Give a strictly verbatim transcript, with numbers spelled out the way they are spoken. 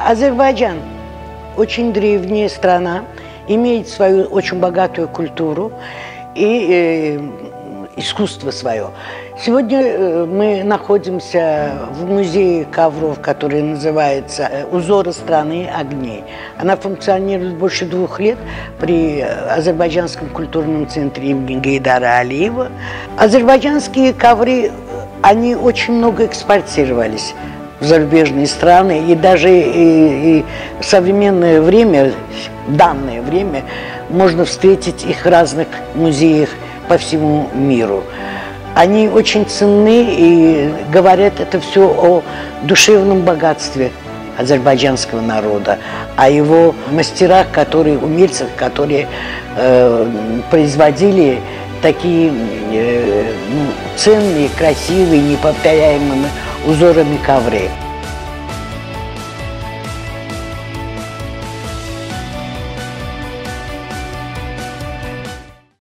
Азербайджан очень древняя страна, имеет свою очень богатую культуру и э, искусство свое. Сегодня мы находимся в музее ковров, который называется «Узоры страны огней». Она функционирует больше двух лет при Азербайджанском культурном центре имени Гейдара Алиева. Азербайджанские ковры, они очень много экспортировались в зарубежные страны, и даже и, и в современное время, в данное время, можно встретить их в разных музеях по всему миру. Они очень ценны и говорят это все о душевном богатстве азербайджанского народа, о его мастерах, которые, умельцах, которые э, производили такие э, ценные, красивые, неповторяемые узорами ковры.